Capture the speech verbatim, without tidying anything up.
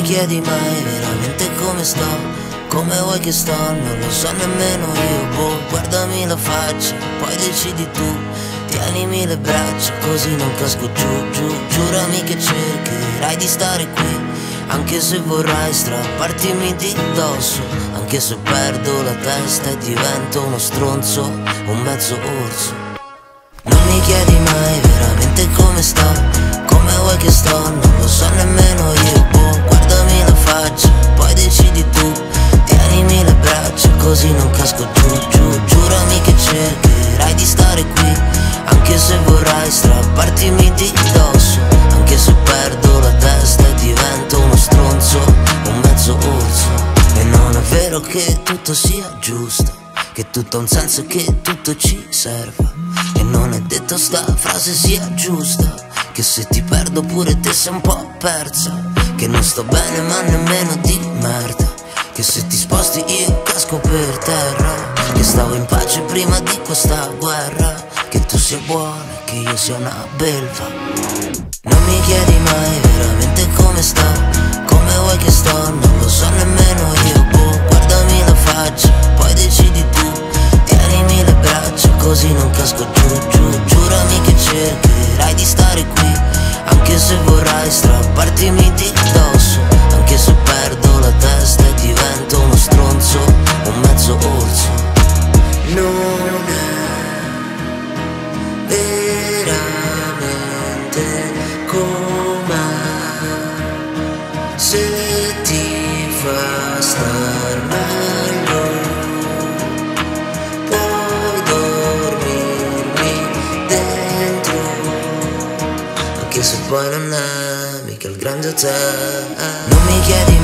chiedi mai veramente come sto, come vuoi che sto, non lo so nemmeno io. Boh, guardami la faccia, poi decidi tu. Tienimi le braccia così non casco giù, giù. Giurami che cercherai di stare qui, anche se vorrai strappartimi di dosso, anche se perdo la testa e divento uno stronzo, un mezzo orso. Non mi chiedi mai veramente come sto, come vuoi che sto, non lo so nemmeno io. Boh, guardami la faccia, poi decidi tu. Tienimi le braccia così non casco giù, giù. Giurami che cercherai di stare qui, anche se vorrai strappartimi di dosso, anche se perdo la testa e divento uno stronzo, un mezzo orso. E non è vero che tutto sia giusto, che tutto ha un senso e che tutto ci serva. E non è detto sta frase sia giusta, che se ti perdo pure te sei un po' persa. Che non sto bene ma nemmeno di merda, che se ti sposti io casco per terra. Che stavo in pace prima di questa guerra, che tu sia buona e che io sia una belva. Non mi chiedi mai veramente come sto, come vuoi che sto, non lo so nemmeno io. Boh, guardami la faccia, poi decidi tu. Tienimi le braccia così non casco giù, giù. Giurami che cercherai di stare qui, anche se vorrai strappartimi di dosso, anche se perdo la testa e divento uno stronzo, un mezzo orso. Non è veramente come se ti fa star meglio, puoi dormirmi dentro, anche se poi non è mica il grande hotel. Non mi chiedi